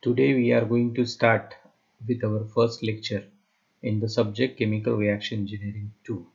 Today we are going to start with our first lecture in the subject Chemical Reaction Engineering 2.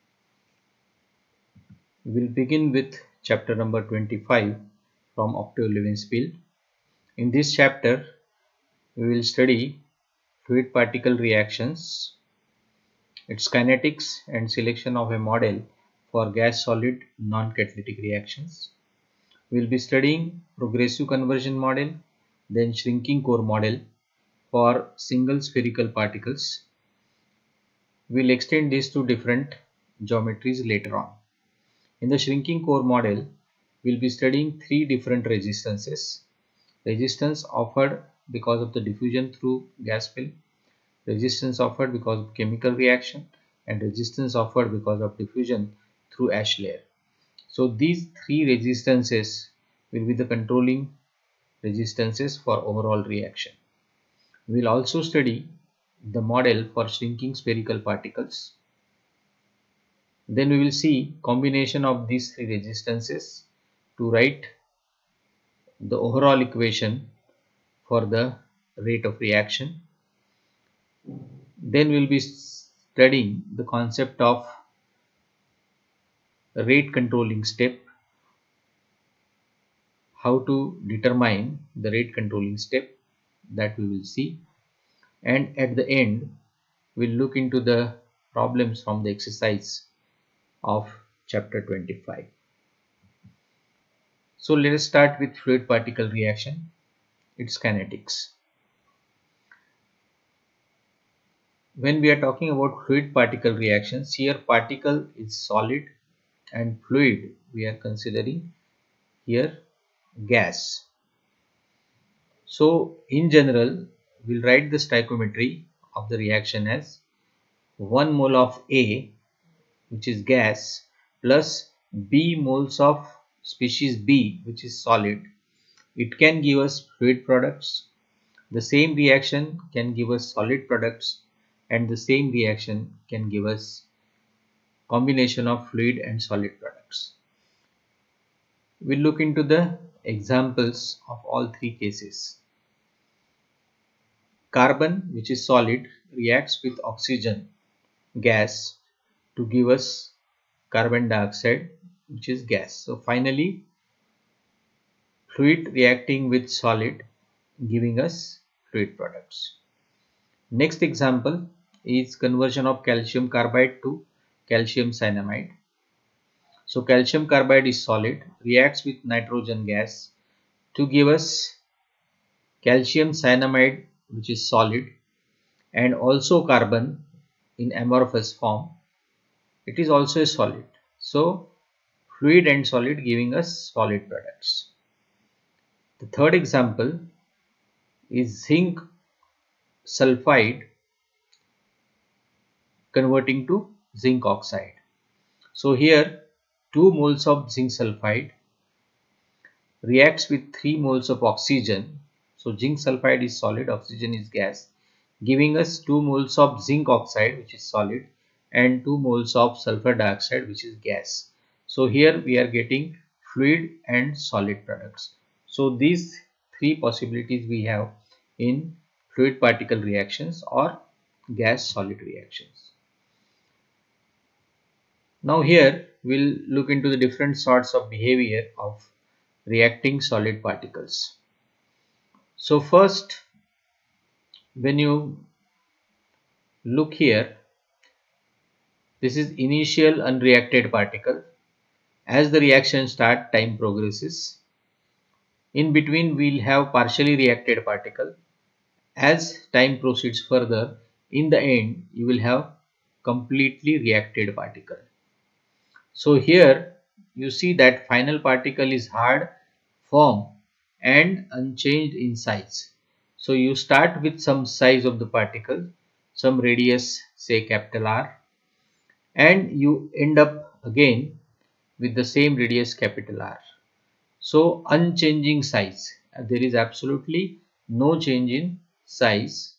We will begin with chapter number 25 from Octave Levenspiel. In this chapter we will study fluid particle reactions, its kinetics and selection of a model for gas-solid non-catalytic reactions. We will be studying progressive conversion model, then shrinking core model for single spherical particles. We will extend this to different geometries later on. In the shrinking core model, we will be studying three different resistances. Resistance offered because of the diffusion through gas film, resistance offered because of chemical reaction, and resistance offered because of diffusion through ash layer. So these three resistances will be the controlling resistances for overall reaction. We will also study the model for shrinking spherical particles. Then we will see combination of these three resistances to write the overall equation for the rate of reaction. Then we will be studying the concept of rate controlling step, how to determine the rate controlling step, that we will see, and at the end we will look into the problems from the exercise of chapter 25. So let us start with fluid particle reaction, its kinetics. When we are talking about fluid particle reactions, here particle is solid and fluid we are considering here gas. So in general we will write the stoichiometry of the reaction as 1 mole of A, which is gas, plus B moles of species B, which is solid. It can give us fluid products. The same reaction can give us solid products, and the same reaction can give us combination of fluid and solid products. We'll look into the examples of all three cases. Carbon, which is solid, reacts with oxygen gas to give us carbon dioxide, which is gas. So finally fluid reacting with solid giving us fluid products. Next example is conversion of calcium carbide to calcium cyanamide. So calcium carbide is solid, reacts with nitrogen gas to give us calcium cyanamide, which is solid, and also carbon in amorphous form. It is also a solid. So fluid and solid giving us solid products. The third example is zinc sulfide converting to zinc oxide. So here 2 moles of zinc sulfide reacts with 3 moles of oxygen. So zinc sulfide is solid, oxygen is gas, giving us 2 moles of zinc oxide, which is solid, and 2 moles of sulfur dioxide, which is gas. So here we are getting fluid and solid products. So these three possibilities we have in fluid particle reactions or gas solid reactions. Now here we'll look into the different sorts of behavior of reacting solid particles. So first, when you look here, this is initial unreacted particle. As the reaction starts, time progresses. In between we'll have partially reacted particle. As time proceeds further, in the end you will have completely reacted particle. So here you see that final particle is hard, firm and unchanged in size. So you start with some size of the particle, some radius, say capital R, and you end up again with the same radius, capital R. So unchanging size, there is absolutely no change in size.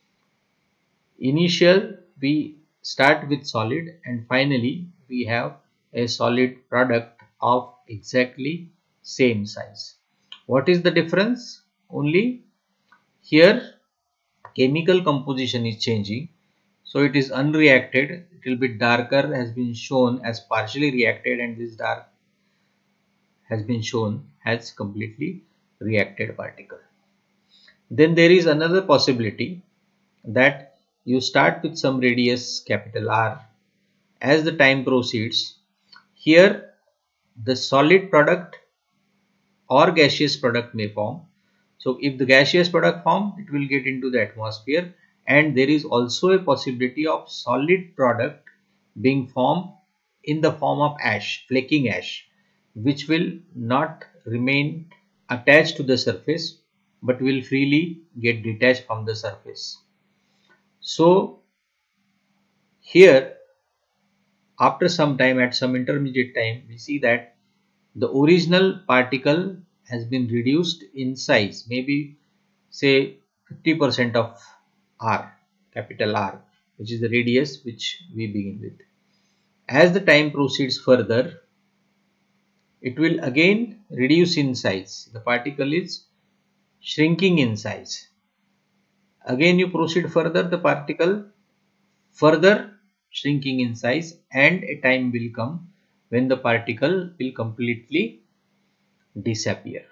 Initial we start with solid and finally we have a solid product of exactly same size. What is the difference? Only Here chemical composition is changing, so it is unreacted. It will be darker has been shown as partially reacted, and this dark has been shown as completely reacted particle. Then there is another possibility that you start with some radius capital R. As the time proceeds, here the solid product or gaseous product may form. So if the gaseous product form, it will get into the atmosphere, and there is also a possibility of solid product being formed in the form of ash, flaking ash, which will not remain attached to the surface but will freely get detached from the surface. So here after some time, at some intermediate time, we see that the original particle has been reduced in size, maybe say 50% of R, capital R, which is the radius which we begin with. As the time proceeds further, it will again reduce in size. The particle is shrinking in size. Again you proceed further, the particle further shrinking in size, and a time will come when the particle will completely disappear.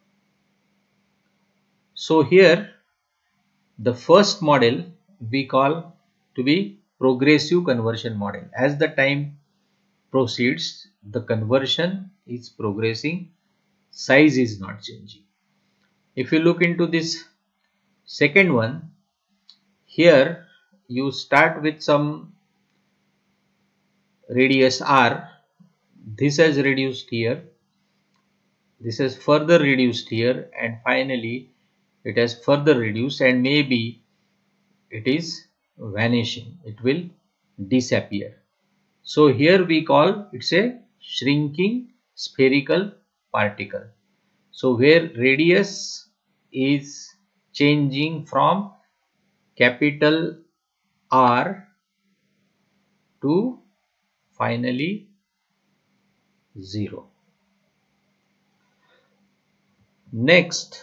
So here the first model we call to be progressive conversion model. As the time proceeds, the conversion is progressing, size is not changing. If you look into this second one, here you start with some radius R. This has reduced here, this has further reduced here, and finally it has further reduced, and maybe it is vanishing, it will disappear. So here we call it's a shrinking spherical particle. So where radius is changing from capital R to finally 0. Next,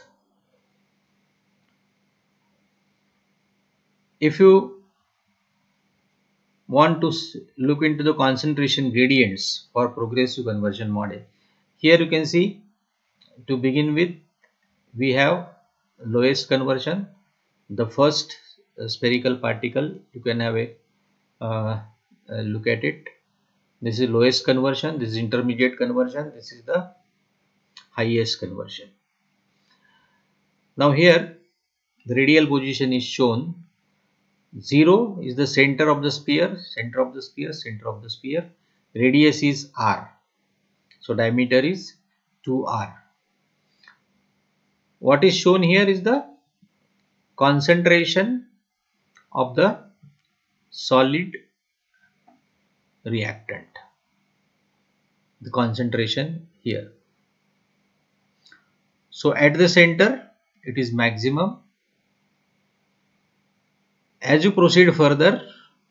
if you want to look into the concentration gradients for progressive conversion model, here you can see, to begin with, we have lowest conversion, the first spherical particle. You can have a look at it. This is lowest conversion, this is intermediate conversion, this is the highest conversion. Now here the radial position is shown. 0 is the center of the sphere, center of the sphere, center of the sphere. Radius is R, so diameter is 2R. What is shown here is the concentration of the solid reactant, the concentration here. So at the center it is maximum. As you proceed further,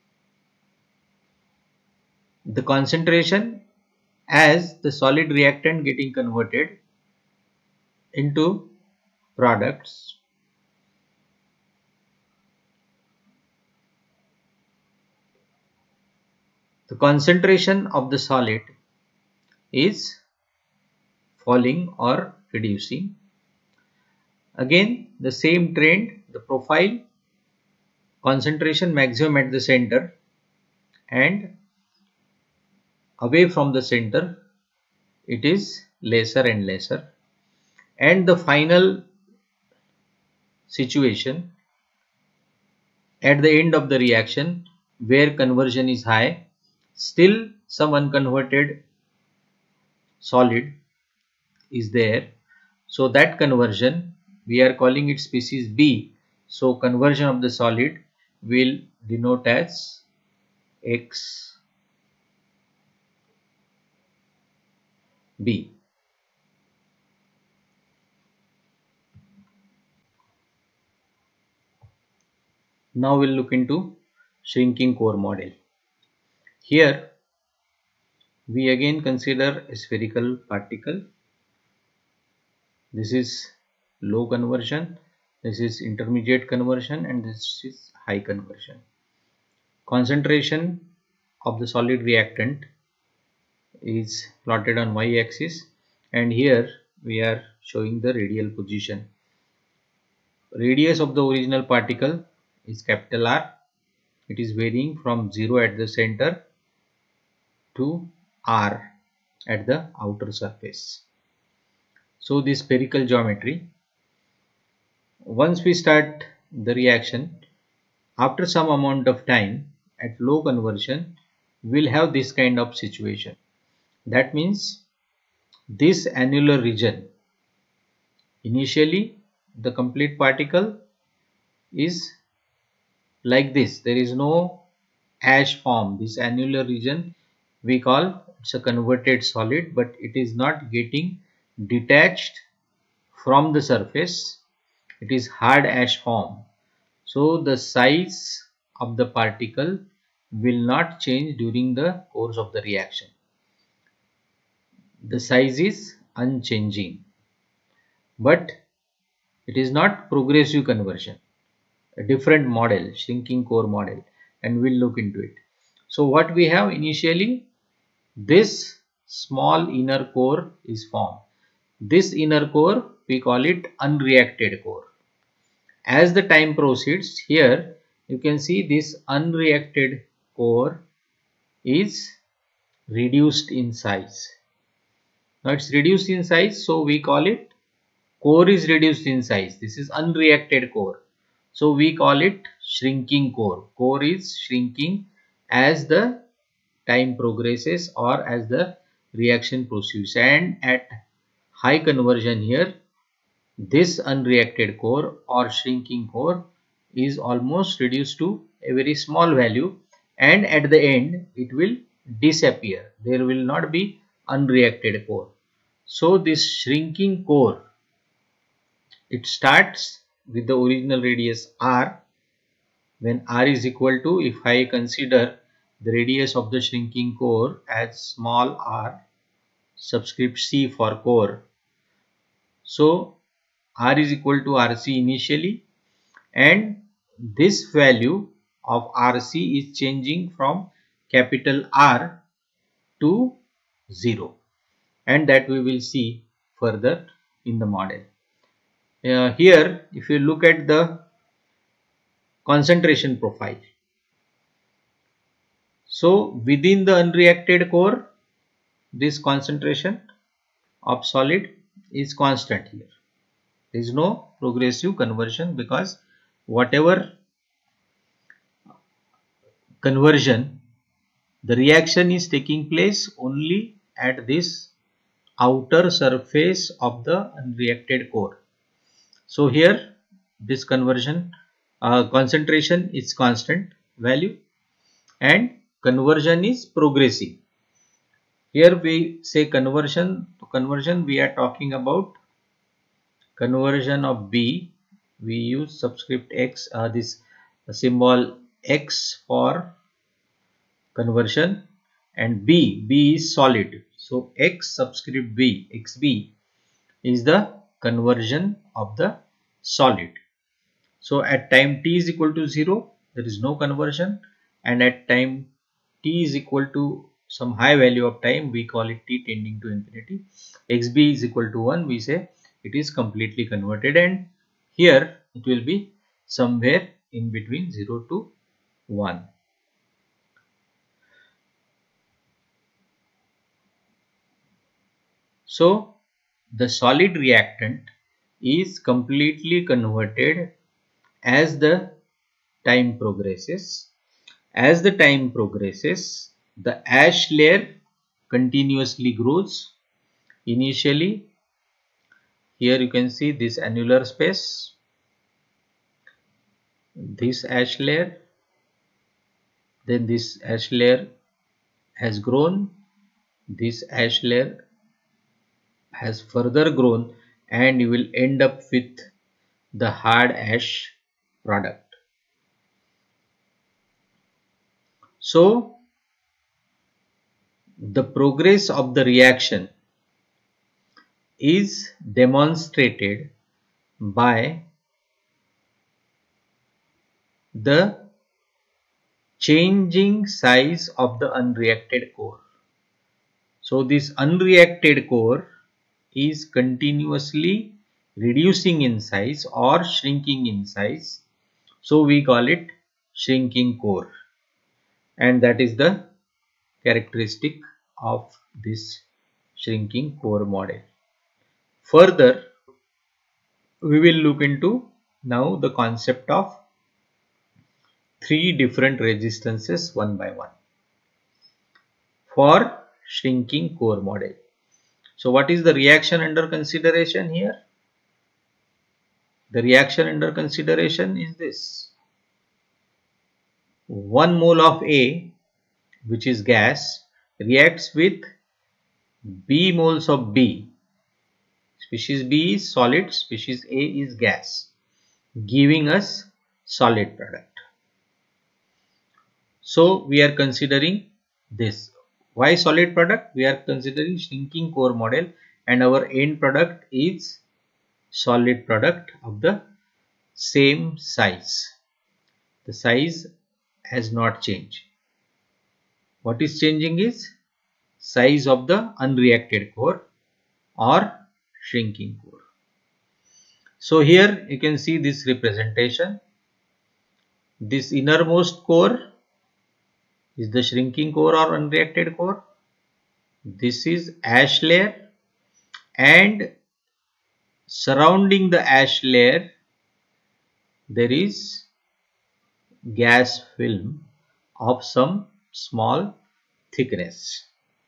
the concentration as the solid reactant getting converted into products, the concentration of the solid is falling or reducing. Again the same trend, the profile, concentration maximum at the center, and away from the center it is lesser and lesser, and the final situation at the end of the reaction where conversion is high, still some unconverted solid is there, so that conversion we are calling it species B. So conversion of the solid will denote as XB. Now we'll look into shrinking core model. Here we again consider a spherical particle. This is low conversion. This is intermediate conversion and this is high conversion. Concentration of the solid reactant is plotted on y-axis, and here we are showing the radial position. Radius of the original particle is capital R. It is varying from 0 at the center to R at the outer surface. So this spherical geometry, once we start the reaction, after some amount of time at low conversion, we'll have this kind of situation. That means this annular region, initially the complete particle is like this. There is no ash form. This annular region we call it's a converted solid, but it is not getting detached from the surface. It is hard ash form. So the size of the particle will not change during the course of the reaction. The size is unchanging, but it is not progressive conversion. A different model, shrinking core model, and we'll look into it. So what we have initially, this small inner core is formed. This inner core we call it unreacted core. As the time proceeds, here you can see this unreacted core is reduced in size. Now it's reduced in size, so we call it core is reduced in size. This is unreacted core. So we call it shrinking core. Core is shrinking as the time progresses or as the reaction proceeds, and at high conversion here, this unreacted core or shrinking core is almost reduced to a very small value, and at the end it will disappear. There will not be unreacted core. So this shrinking core, it starts with the original radius r. When r is equal to, if I consider the radius of the shrinking core as small r, subscript c for core, so r is equal to rc initially, and this value of rc is changing from capital R to 0, and that we will see further in the model. Here if you look at the concentration profile, so within the unreacted core, this concentration of solid is constant here. There is no progressive conversion, because whatever conversion, the reaction is taking place only at this outer surface of the unreacted core. So here this conversion concentration is constant value and conversion is progressive. Here we say conversion. To conversion we are talking about conversion of B. We use subscript X, this symbol X for conversion, and B is solid. So X subscript B, XB is the conversion of the solid. So at time t is equal to 0, there is no conversion, and at time t is equal to some high value of time, we call it t tending to infinity, xb is equal to 1, we say it is completely converted, and here it will be somewhere in between 0 to 1. So the solid reactant is completely converted as the time progresses. As the time progresses, the ash layer continuously grows. Initially, here you can see this annular space, this ash layer, then this ash layer has grown, this ash layer has further grown, and you will end up with the hard ash product. So the progress of the reaction is demonstrated by the changing size of the unreacted core. So this unreacted core is continuously reducing in size or shrinking in size. So we call it shrinking core, and that is the characteristic of this shrinking core model. Further, we will look into now the concept of three different resistances one by one for shrinking core model. So what is the reaction under consideration here? The reaction under consideration is this: 1 mole of A, which is gas, reacts with B moles of B. Species B is solid, species A is gas, giving us solid product. So we are considering this. Why solid product? We are considering shrinking core model, and our end product is solid product of the same size. The size has not changed. What is changing is size of the unreacted core or shrinking core. So here you can see this representation. This innermost core is the shrinking core or unreacted core. This is ash layer, and surrounding the ash layer there is gas film of some small thickness.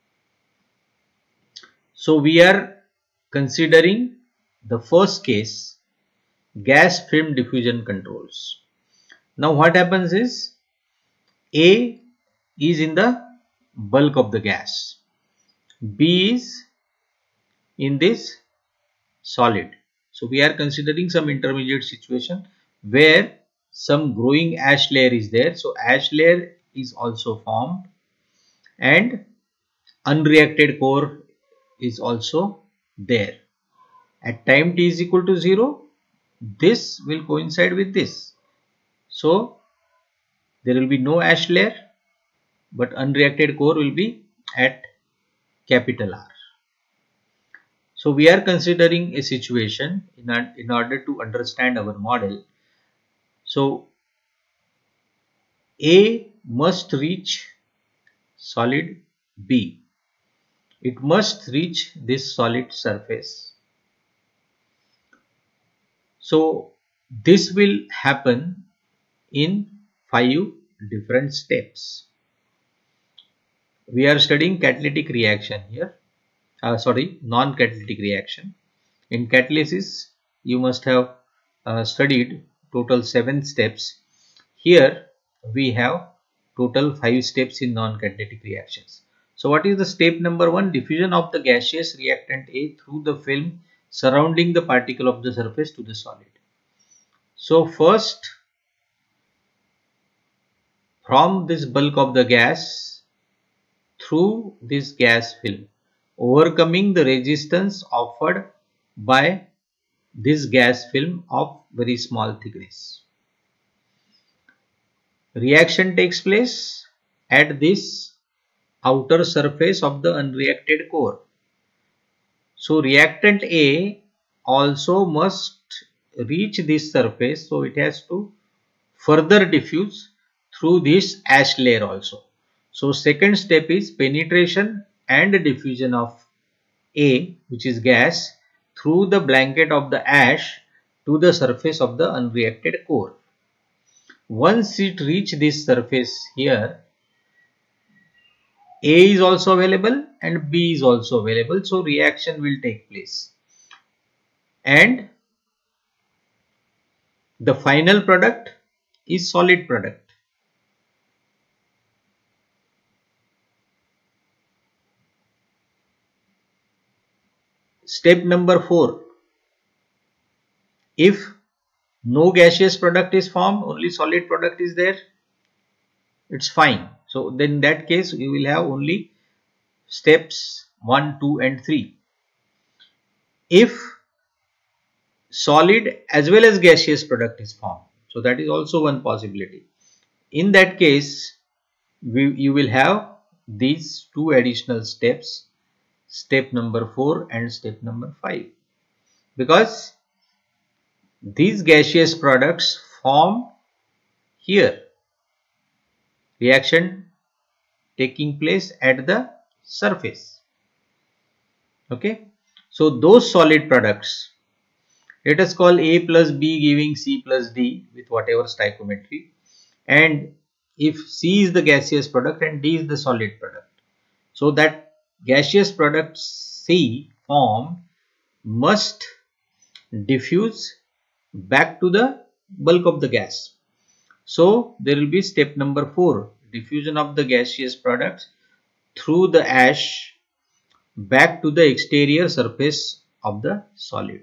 So we are considering the first case, gas film diffusion controls. Now what happens is, A is in the bulk of the gas, B is in this solid. So we are considering some intermediate situation where some growing ash layer is there. So ash layer is also formed and unreacted core is also there. At time t is equal to 0, this will coincide with this. So there will be no ash layer, but unreacted core will be at capital R. So we are considering a situation in order to understand our model. So A must reach solid B. It must reach this solid surface. So this will happen in 5 different steps. We are studying catalytic reaction here. Non-catalytic reaction. In catalysis, you must have studied total 7 steps. Here we have total 5 steps in non-catalytic reactions. So what is the step number 1? Diffusion of the gaseous reactant A through the film surrounding the particle of the surface to the solid. So first, from this bulk of the gas through this gas film, overcoming the resistance offered by this gas film of very small thickness. Reaction takes place at this outer surface of the unreacted core. So reactant A also must reach this surface, so it has to further diffuse through this ash layer also. So second step is penetration and diffusion of A, which is gas, through the blanket of the ash to the surface of the unreacted core. Once it reaches this surface here, A is also available and B is also available, so reaction will take place. And the final product is solid product. Step number 4. If no gaseous product is formed, only solid product is there, it's fine. So then in that case you will have only steps 1, 2 and 3. If solid as well as gaseous product is formed, So that is also one possibility. In that case, you will have these two additional steps, step number 4 and step number 5, because these gaseous products form here, reaction taking place at the surface. Okay, so those solid products, let us call A plus B giving C plus D with whatever stoichiometry, and if C is the gaseous product and D is the solid product, so that gaseous product C formed must diffuse back to the bulk of the gas. So there will be step number 4, diffusion of the gaseous products through the ash back to the exterior surface of the solid.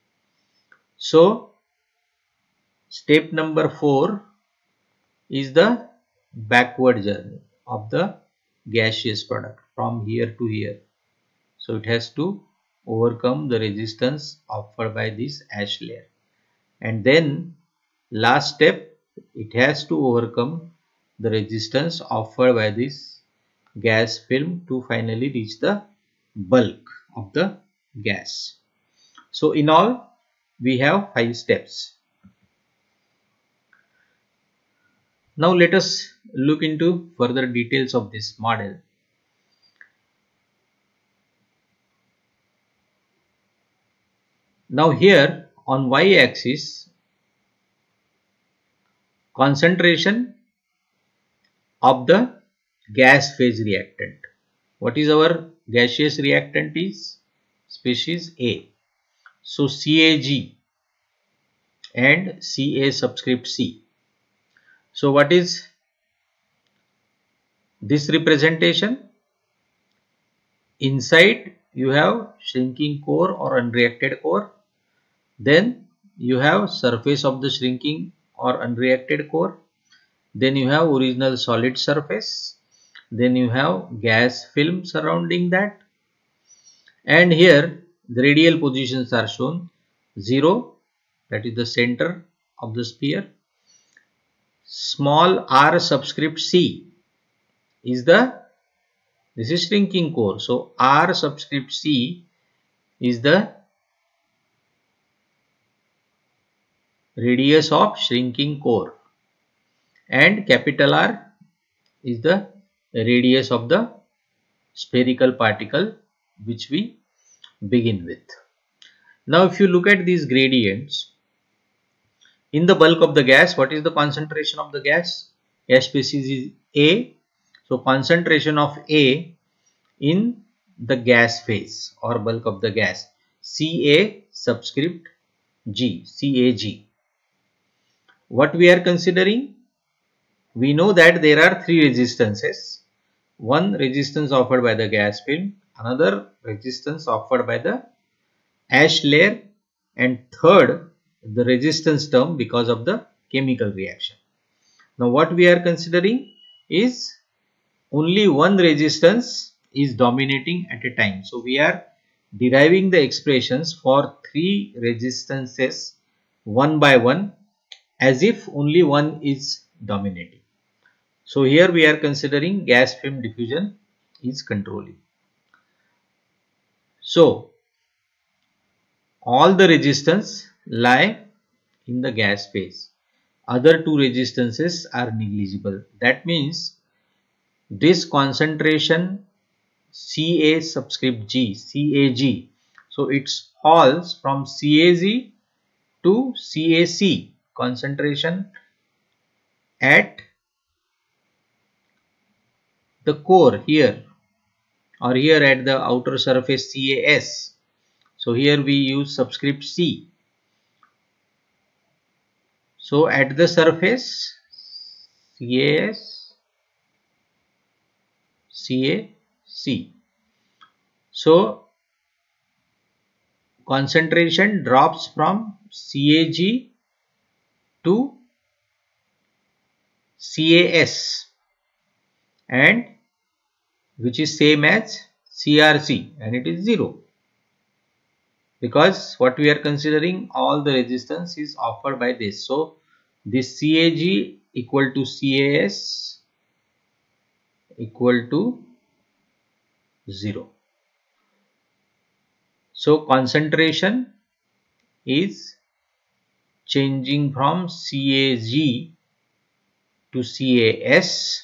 So step number 4 is the backward journey of the gaseous product from here to here. So it has to overcome the resistance offered by this ash layer, and then last step, it has to overcome the resistance offered by this gas film to finally reach the bulk of the gas. So in all, we have 5 steps. Now let us look into further details of this model. Now here on y-axis, concentration of the gas phase reactant. What is our gaseous reactant is? Species A. So CAG and Ca subscript C. So what is this representation? Inside you have shrinking core or unreacted core. Then you have surface of the shrinking or unreacted core. Then you have original solid surface. Then you have gas film surrounding that. And here the radial positions are shown. 0, that is the center of the sphere. Small r subscript C is this is shrinking core. So r subscript C is the radius of shrinking core, and capital R is the radius of the spherical particle which we begin with. Now if you look at these gradients, in the bulk of the gas, what is the concentration of the gas? Gas species is A. So concentration of A in the gas phase or bulk of the gas, Ca subscript G, CAG. What we are considering? We know that there are 3 resistances. One resistance offered by the gas film, another resistance offered by the ash layer, and third the resistance term because of the chemical reaction. Now what we are considering is only one resistance is dominating at a time. So we are deriving the expressions for 3 resistances one by one as if only one is dominating. So here we are considering gas film diffusion is controlling. So all the resistance lie in the gas phase. Other 2 resistances are negligible. That means this concentration Ca subscript G, CAG, so it falls from CAG to CAC, concentration at the core here, or here at the outer surface CAS. So here we use subscript C. So at the surface CAS, CAC. So concentration drops from CAG to CAS, and which is same as CRC, and it is 0, because what we are considering, all the resistance is offered by this. So this CAG equal to CAS equal to 0. So concentration is changing from CAG to CAS,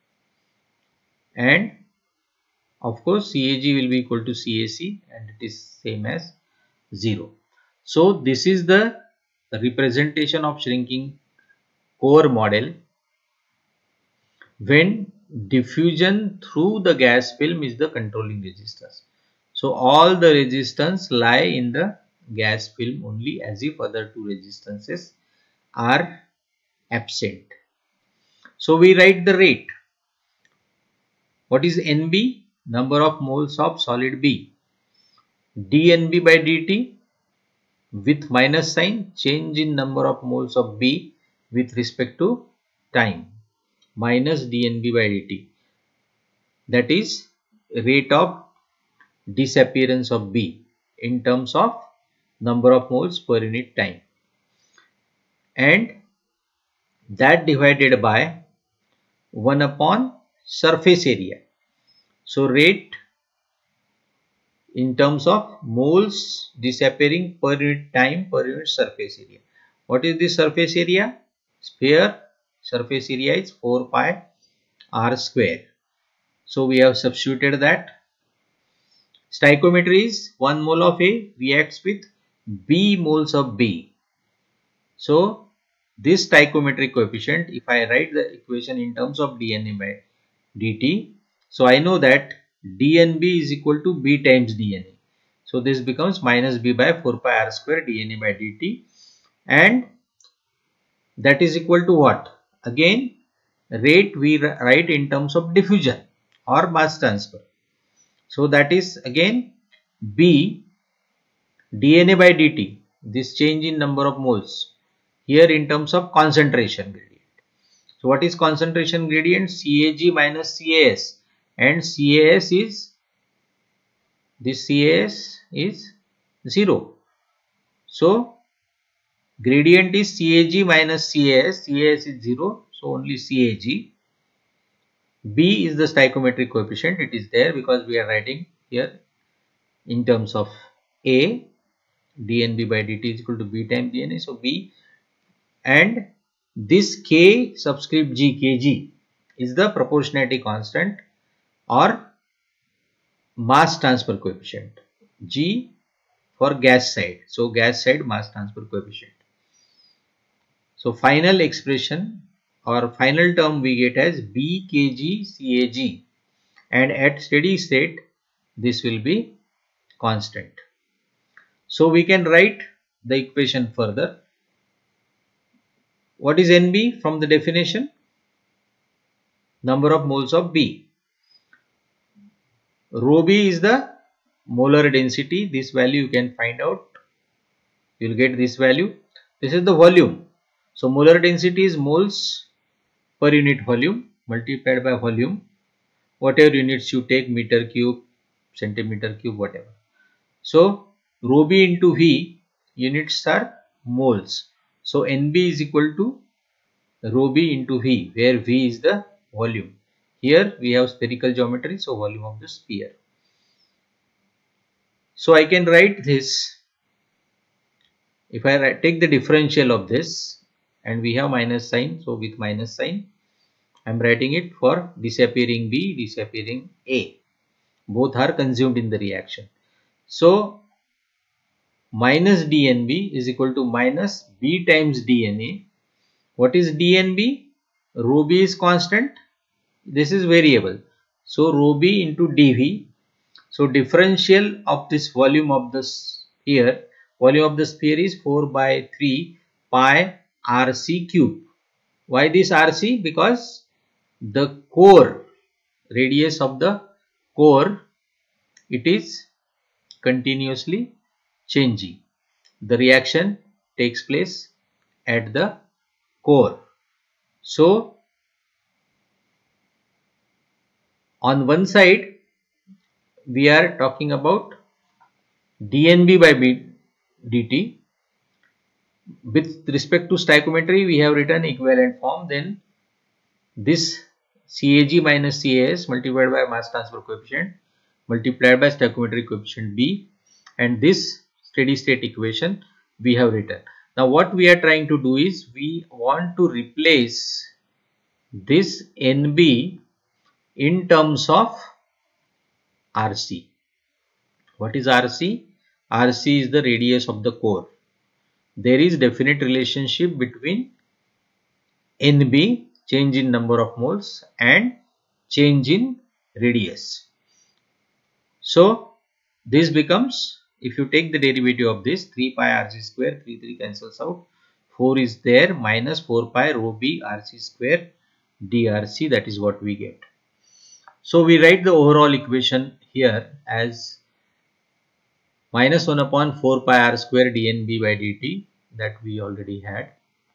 and of course CAG will be equal to CAC, and it is same as 0. So this is the representation of shrinking core model when diffusion through the gas film is the controlling resistance. So all the resistance lie in the gas film only, as if other two resistances are absent. So we write the rate. What is NB? Number of moles of solid B. dNB by dt with minus sign, change in number of moles of B with respect to time, minus dNB by dt. That is rate of disappearance of B in terms of number of moles per unit time, and that divided by 1 upon surface area. So rate in terms of moles disappearing per unit time per unit surface area. What is the surface area? Sphere surface area is 4 pi r square. So we have substituted that. Stoichiometry is 1 mole of A reacts with B moles of B. So this stoichiometric coefficient, if I write the equation in terms of dNA by dt, so I know that dNB is equal to B times dNA. So this becomes minus B by 4 pi r square dNA by dt, and that is equal to what? Again, rate we write in terms of diffusion or mass transfer. So that is again B dNA by dt, this change in number of moles, here in terms of concentration gradient. So what is concentration gradient? CAG minus CAS, and CAS is, this CAS is 0. So gradient is CAG minus CAS, CAS is 0, so only CAG. B is the stoichiometric coefficient, it is there because we are writing here in terms of A, dNB by dt is equal to B times dNA, so B, and this K subscript G, Kg, is the proportionality constant or mass transfer coefficient, G for gas side, so gas side mass transfer coefficient. So final expression or final term we get as B Kg CAG, and at steady state this will be constant. So we can write the equation further. What is NB from the definition? Number of moles of B. Rho B is the molar density. This value you can find out. You will get this value. This is the volume. So molar density is moles per unit volume multiplied by volume. Whatever units you take, meter cube, centimeter cube, whatever. So rho B into V, units are moles. So NB is equal to rho B into V, where V is the volume. Here we have spherical geometry, so volume of the sphere. So I can write this, if I take the differential of this, and we have minus sign, so with minus sign I am writing it for disappearing B, disappearing A. Both are consumed in the reaction. So minus dNB is equal to minus B times dNA. What is dNB? Rho B is constant. This is variable. So rho B into dV. So differential of this volume of the sphere, volume of the sphere is 4 by 3 pi RC cube. Why this RC? Because the core, radius of the core, it is continuously changing. The reaction takes place at the core. So on one side we are talking about dNB by dt, with respect to stoichiometry, we have written equivalent form. Then this CAG minus CAS multiplied by mass transfer coefficient multiplied by stoichiometric coefficient B, and this steady state equation we have written. Now what we are trying to do is we want to replace this NB in terms of RC. What is RC? RC is the radius of the core. There is definite relationship between NB, change in number of moles, and change in radius. So this becomes, if you take the derivative of this, 3 pi RC square, 3 cancels out, 4 is there, minus 4 pi rho B RC square drc, that is what we get. So we write the overall equation here as minus 1 upon 4 pi r square dnb by dt, that we already had.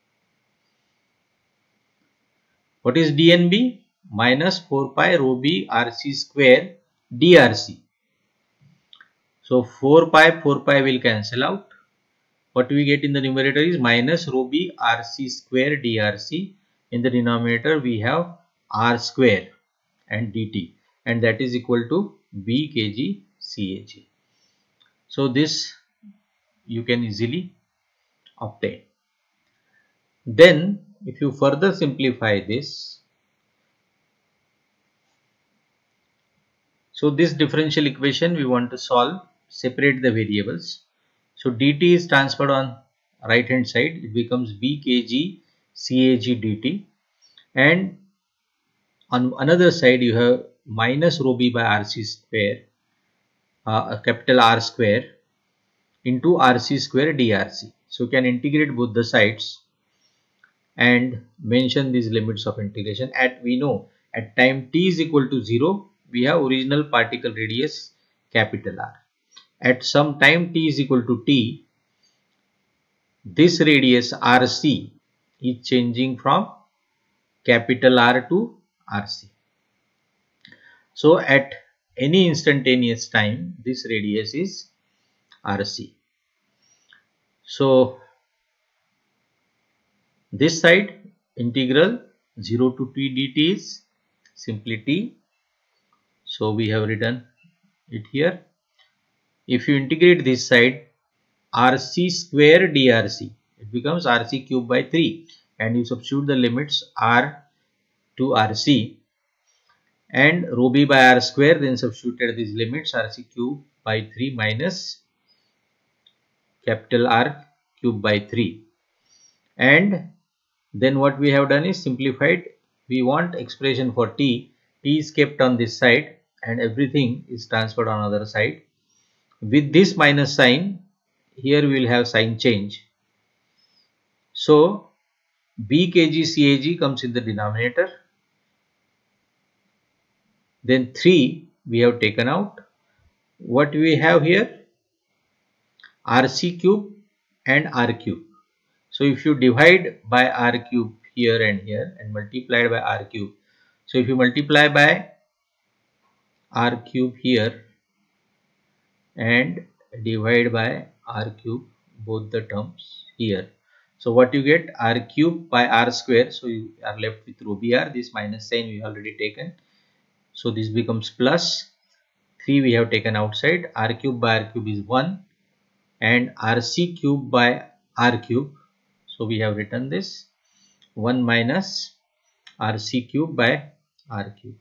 What is dnb? Minus 4 pi rho b rc square drc. So 4 pi will cancel out. What we get in the numerator is minus rho b rc square drc. In the denominator we have r square and dt, and that is equal to b kg cag. So this you can easily obtain. Then if you further simplify this, so this differential equation we want to solve, separate the variables. So dt is transferred on right hand side, it becomes b kg cag dt, and on another side you have minus rho b by rc square, capital R square into rc square drc. So you can integrate both the sides and mention these limits of integration. We know at time t is equal to 0, we have original particle radius capital R. At some time t is equal to t, this radius RC is changing from capital R to RC. So at any instantaneous time, this radius is RC. So this side integral 0 to t dt is simply t. So we have written it here. If you integrate this side, RC square drc, it becomes RC cube by 3, and you substitute the limits R to RC and rho b by R square, then substituted these limits RC cube by 3 minus capital R cube by 3, and then what we have done is simplified. We want expression for t is kept on this side and everything is transferred on other side. With this minus sign, here we will have sign change. So b kg cag comes in the denominator. Then 3 we have taken out. What we have here? RC cube and R cube. So if you divide by R cube here and multiplied by R cube. So if you multiply by R cube here and divide by R cube both the terms here. So what you get? R cube by R square. So you are left with rho br. This minus sign we already taken. So this becomes plus 3 we have taken outside. R cube by R cube is 1 and RC cube by R cube. So we have written this 1 minus RC cube by R cube.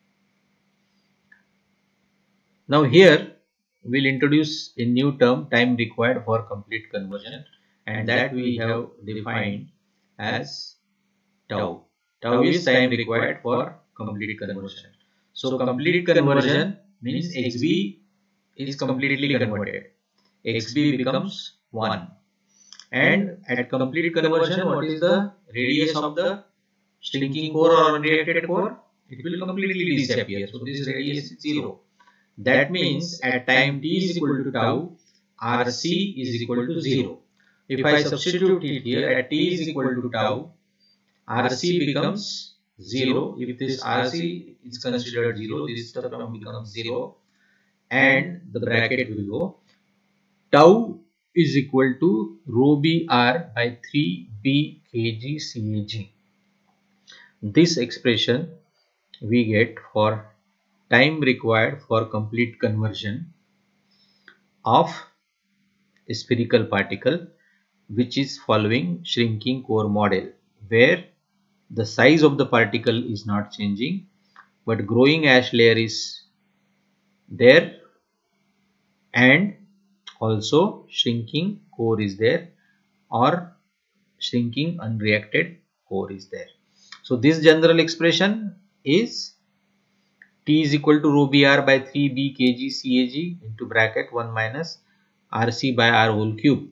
Now here we will introduce a new term, time required for complete conversion, and that we have defined as tau. Tau is time required for complete conversion. So complete conversion means xb is completely converted. xb becomes 1. And at complete conversion, what is the radius of the shrinking core or unreacted core? It will completely disappear. So this radius is 0. That means at time t is equal to tau, RC is equal to 0. If I substitute it here, at t is equal to tau, RC becomes 0. If this RC is considered 0, this term becomes 0 and the bracket will go. Tau is equal to rho b r by 3 b kg Cag. This expression we get for time required for complete conversion of a spherical particle which is following shrinking core model, where the size of the particle is not changing but growing ash layer is there and also shrinking core is there or shrinking unreacted core is there. So this general expression is T is equal to rho br by 3 b kg Cag into bracket 1 minus Rc by R whole cube.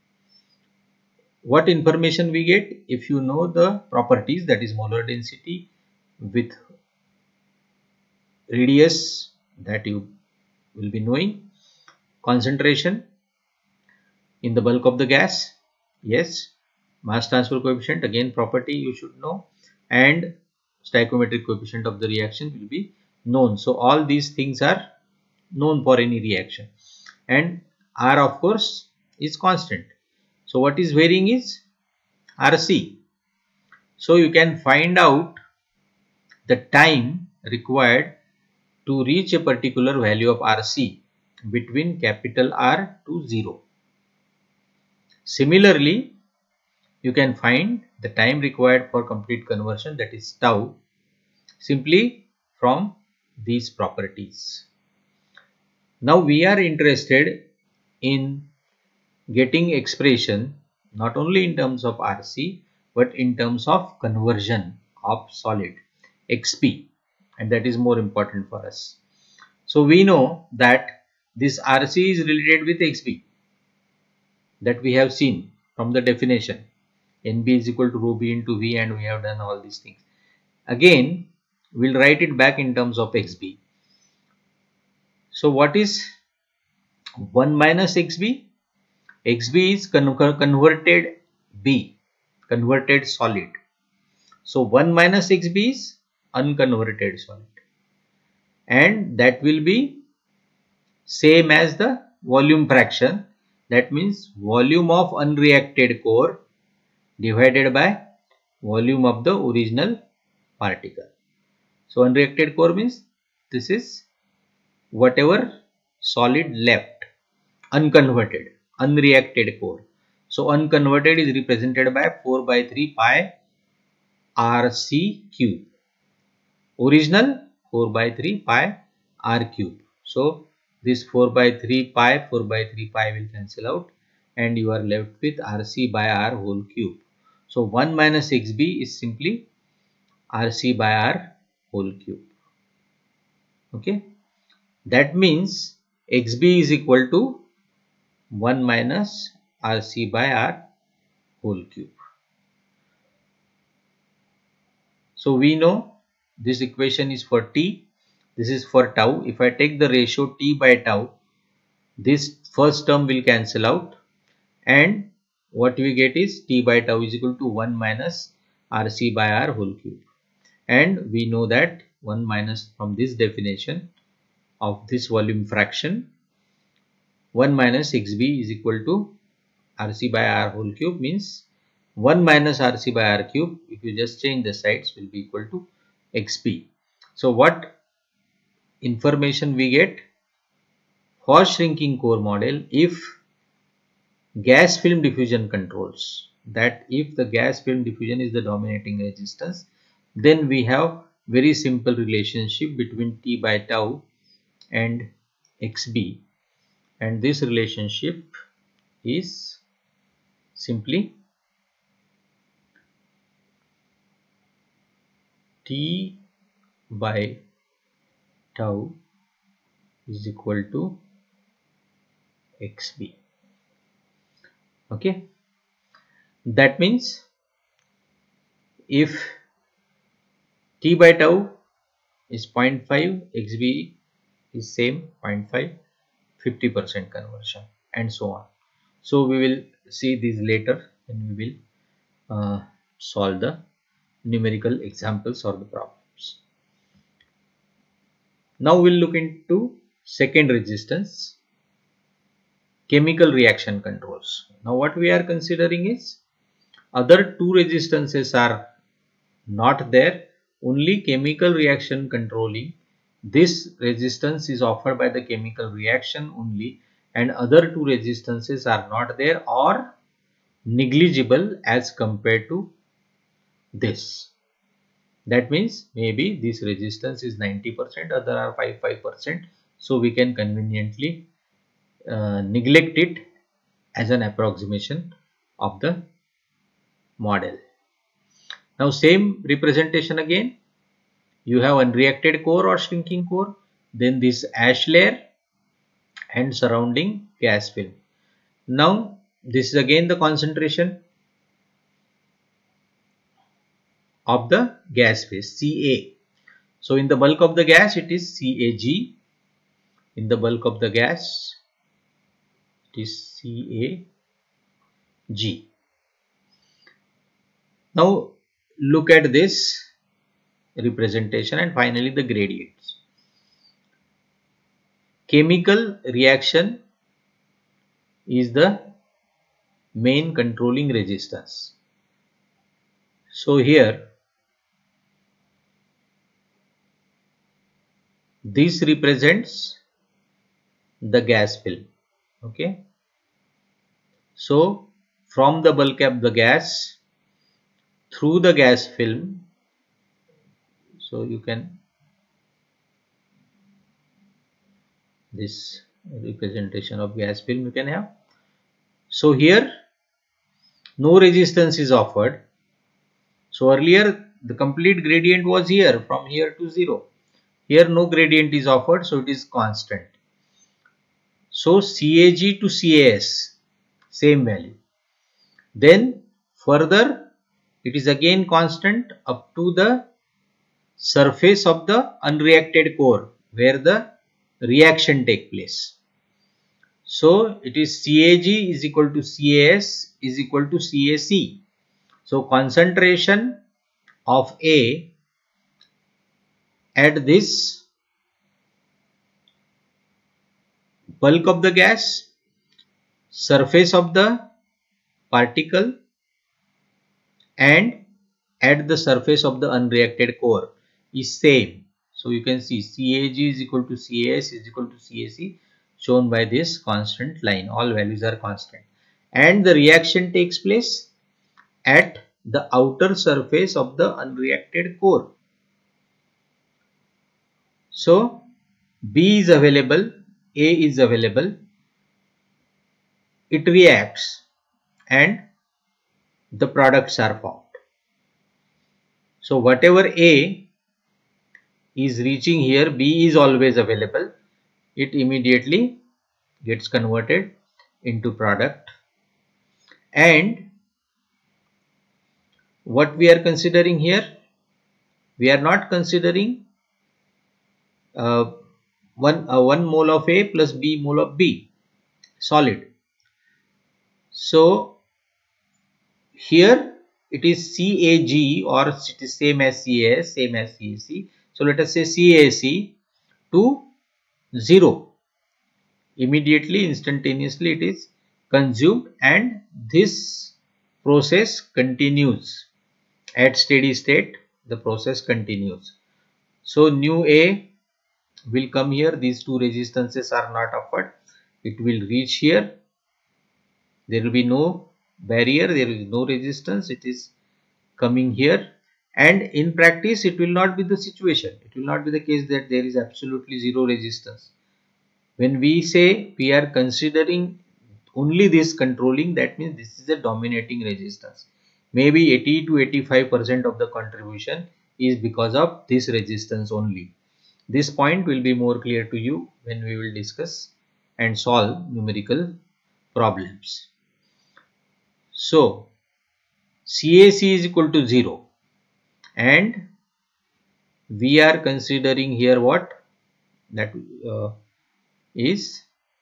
What information we get? If you know the properties, that is molar density with radius, that you will be knowing, concentration in the bulk of the gas, yes, mass transfer coefficient, again property you should know, and stoichiometric coefficient of the reaction will be known. So all these things are known for any reaction, and R of course is constant. So what is varying is Rc. So you can find out the time required to reach a particular value of Rc between capital R to 0. Similarly, you can find the time required for complete conversion, that is tau, simply from these properties. Now we are interested in getting expression not only in terms of Rc but in terms of conversion of solid, Xp, and that is more important for us. So we know that this Rc is related with Xp, that we have seen from the definition. Nb is equal to rho b into V, and we have done all these things. Again, we'll write it back in terms of Xb. So what is 1 minus Xb? Xb is converted B, converted solid. So 1 minus Xb is unconverted solid, and that will be same as the volume fraction. That means volume of unreacted core divided by volume of the original particle. So unreacted core means this is whatever solid left, unconverted, unreacted core. So unconverted is represented by 4 by 3 pi Rc cube. Original 4 by 3 pi R cube. So this 4 by 3 pi, 4 by 3 pi will cancel out, and you are left with Rc by R whole cube. So 1 minus Xb is simply Rc by R whole cube. Okay. That means Xb is equal to 1 minus Rc by R whole cube. So we know this equation is for T, this is for tau. If I take the ratio T by tau, this first term will cancel out, and what we get is T by tau is equal to 1 minus Rc by R whole cube. And we know that 1 minus, from this definition of this volume fraction, 1 minus Xb is equal to Rc by R whole cube, means 1 minus Rc by R cube, if you just change the sides, will be equal to Xp. So what information we get? For shrinking core model, if gas film diffusion controls, that if the gas film diffusion is the dominating resistance, then we have very simple relationship between T by tau and Xb, and this relationship is simply T by tau is equal to Xb. Okay, that means if T by tau is 0.5, Xb is same 0.5, 50% conversion, and so on. So we will see these later when we will solve the numerical examples or the problems. Now we'll look into second resistance, chemical reaction controls. Now what we are considering is other two resistances are not there, only chemical reaction controlling. This resistance is offered by the chemical reaction only, and other two resistances are not there or negligible as compared to this. That means maybe this resistance is 90%, other are 5%. So we can conveniently neglect it as an approximation of the model. Now same representation again. You have unreacted core or shrinking core, then this ash layer and surrounding gas film. Now this is again the concentration of the gas phase, Ca. So in the bulk of the gas it is Cag. In the bulk of the gas it is Cag. Now look at this representation and finally the gradients. Chemical reaction is the main controlling resistance. So here this represents the gas film. Okay. So from the bulk of the gas through the gas film, so you can this representation of gas film you can have. So here no resistance is offered. So earlier the complete gradient was here from here to 0. Here no gradient is offered, so it is constant. So Cag to Cas same value. Then further it is again constant up to the surface of the unreacted core where the reaction take place. So it is Cag is equal to Cas is equal to Cac. So concentration of A at this bulk of the gas, surface of the particle and at the surface of the unreacted core is same. So you can see Cag is equal to Cas is equal to Cac, shown by this constant line. All values are constant, and the reaction takes place at the outer surface of the unreacted core. So B is available, A is available, it reacts and the products are formed. So whatever A is reaching here, B is always available. It immediately gets converted into product. And what we are considering here, we are not considering 1 mole of A plus B mole of B solid. So here it is Cag, or it is same as Cas, same as Cac. So let us say Cac to 0. Immediately, instantaneously it is consumed, and this process continues at steady state. The process continues. So new A will come here. These two resistances are not offered. It will reach here. There will be no barrier, there is no resistance. It is coming here, and in practice it will not be the situation. It will not be the case that there is absolutely zero resistance. When we say we are considering only this controlling, that means this is a dominating resistance. Maybe 80 to 85% of the contribution is because of this resistance only. This point will be more clear to you when we will discuss and solve numerical problems. So Cac is equal to 0, and we are considering here what? That is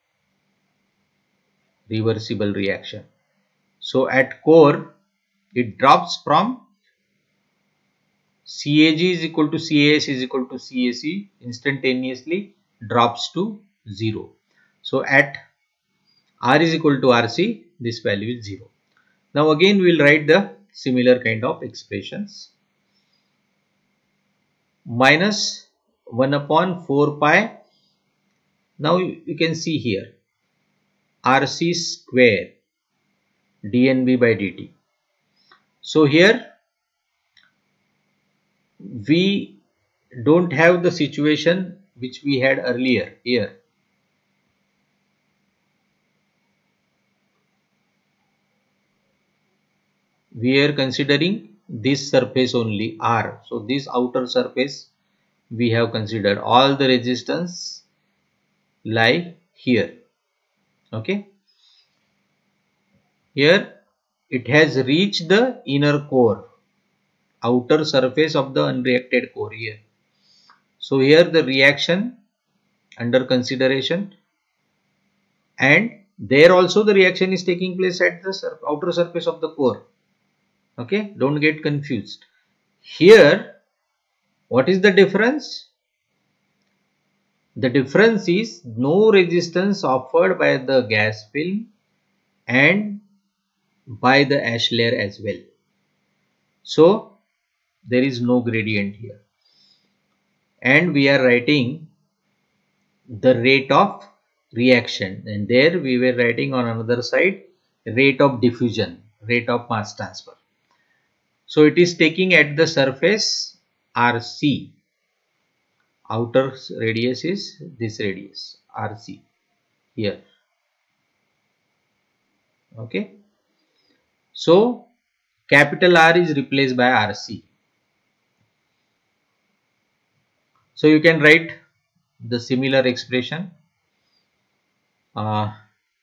reversible reaction. So at core it drops from Cag is equal to Cas is equal to Cac, instantaneously drops to 0. So at R is equal to RC, this value is 0. Now again we will write the similar kind of expressions. Minus 1 upon 4 pi. Now you can see here RC square dNB by dt. So here we don't have the situation which we had earlier here. We are considering this surface only R. So this outer surface we have considered. All the resistance lie here. Okay. Here it has reached the inner core, outer surface of the unreacted core here. So here the reaction under consideration, and there also the reaction is taking place at the outer surface of the core. Okay, don't get confused. Here, what is the difference? The difference is no resistance offered by the gas film and by the ash layer as well. So there is no gradient here. And we are writing the rate of reaction, and there we were writing on another side rate of diffusion, rate of mass transfer. So it is taking at the surface RC. Outer radius is this radius RC here. Okay. So capital R is replaced by RC. So you can write the similar expression rho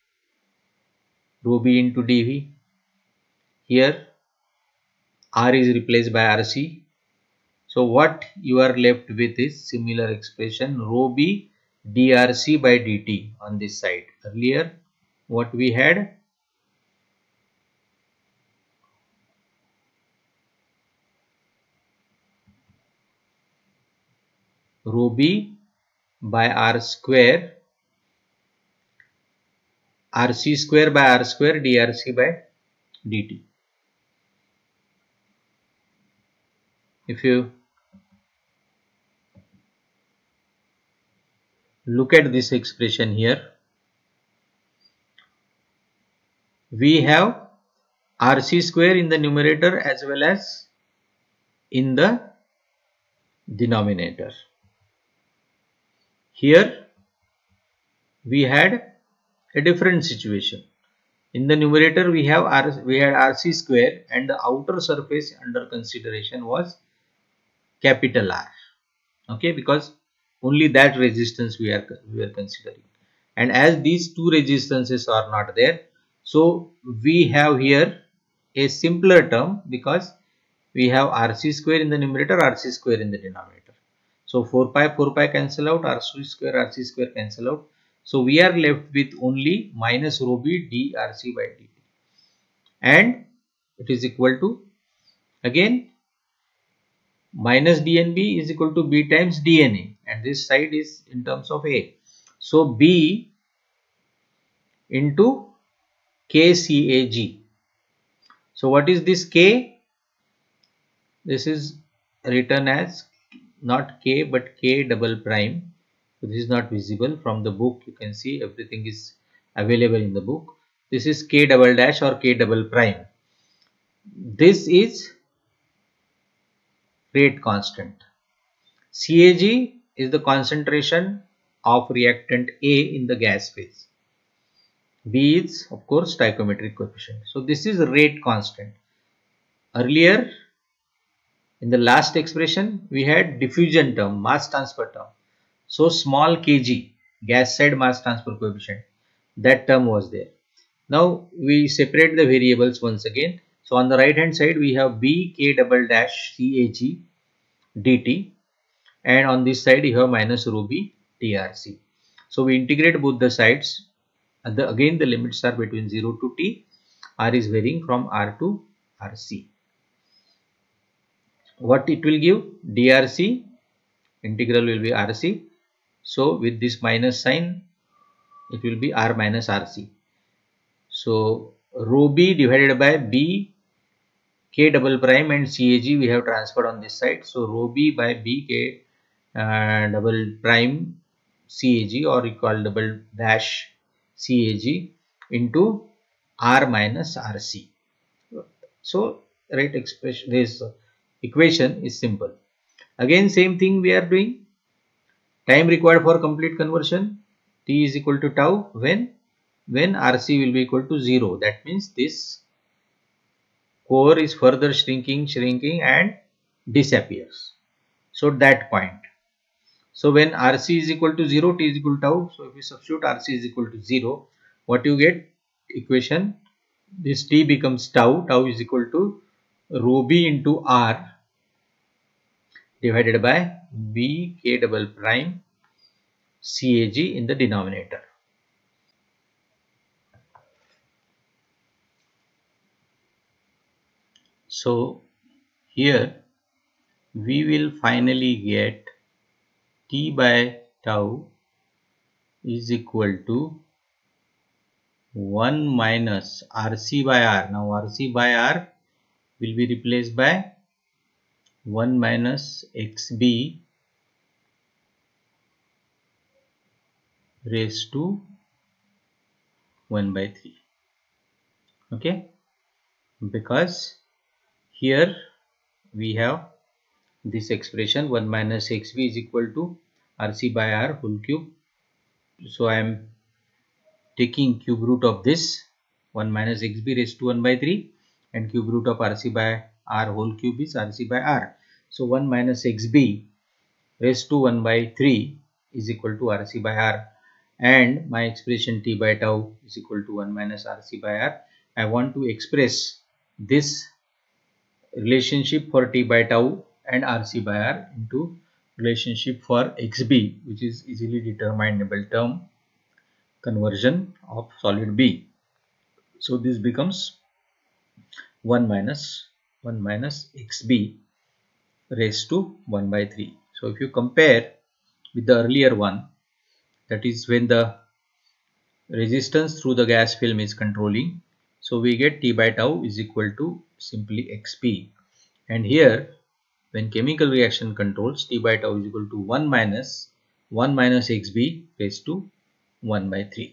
B into dV. Here R is replaced by RC. So what you are left with is similar expression rho B dRC by dt on this side. Earlier what we had, rho B by R square, RC square by R square dRC by dt. If you look at this expression here, we have RC square in the numerator as well as in the denominator. Here we had a different situation. In the numerator we had RC square, and the outer surface under consideration was capital R. Okay, because only that resistance we are considering, and as these two resistances are not there, so we have here a simpler term because we have RC square in the numerator, RC square in the denominator. So 4 pi cancel out, RC square cancel out. So we are left with only minus rho B dRC by dt, and it is equal to again minus dNB is equal to B times dNA, and this side is in terms of A. So B into KCAG. So what is this K? This is written as not K but K double prime. So this is not visible from the book. You can see everything is available in the book. This is K double dash or K double prime. This is rate constant. CAG is the concentration of reactant A in the gas phase. B is of course stoichiometric coefficient. So this is rate constant. Earlier in the last expression we had diffusion term, mass transfer term. So small kg, gas side mass transfer coefficient, that term was there. Now we separate the variables once again. So on the right hand side we have B K double dash CAG dt, and on this side you have minus rho B dRC. So we integrate both the sides. Again the limits are between 0 to t. R is varying from R to RC. What it will give? dRC, integral will be RC. So with this minus sign it will be R minus RC. So rho B divided by B K double prime and CAG we have transferred on this side. So rho B by B K double prime CAG, or you call double dash CAG, into R minus RC. So right expression, this equation is simple. Again same thing we are doing. Time required for complete conversion, T is equal to tau when RC will be equal to 0. That means this core is further shrinking and disappears. So that point. So when RC is equal to 0, T is equal to tau. So if you substitute RC is equal to 0, what you get? Equation, this T becomes tau. Tau is equal to rho B into R divided by B K double prime CAG in the denominator. So here we will finally get T by tau is equal to 1 minus RC by R. Now RC by R will be replaced by 1 minus XB raised to 1 by 3. Okay, because here we have this expression 1 minus XB is equal to RC by R whole cube. So I am taking cube root of this 1 minus XB raised to 1 by 3, and cube root of RC by R whole cube is RC by R. So 1 minus XB raised to 1 by 3 is equal to RC by R, and my expression T by tau is equal to 1 minus RC by R. I want to express this relationship for T by tau and RC by R into relationship for XB, which is easily determinable term conversion of solid B. So this becomes 1 minus XB raised to 1 by 3. So if you compare with the earlier one, that is when the resistance through the gas film is controlling, so we get T by tau is equal to simply XP, and here when chemical reaction controls, T by tau is equal to 1 minus XB raised to 1 by 3.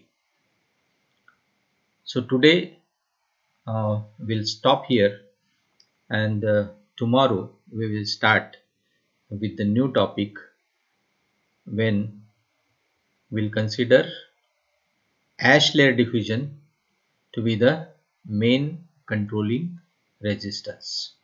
So today we'll stop here, and tomorrow we will start with the new topic when we'll consider ash layer diffusion to be the main controlling resistance.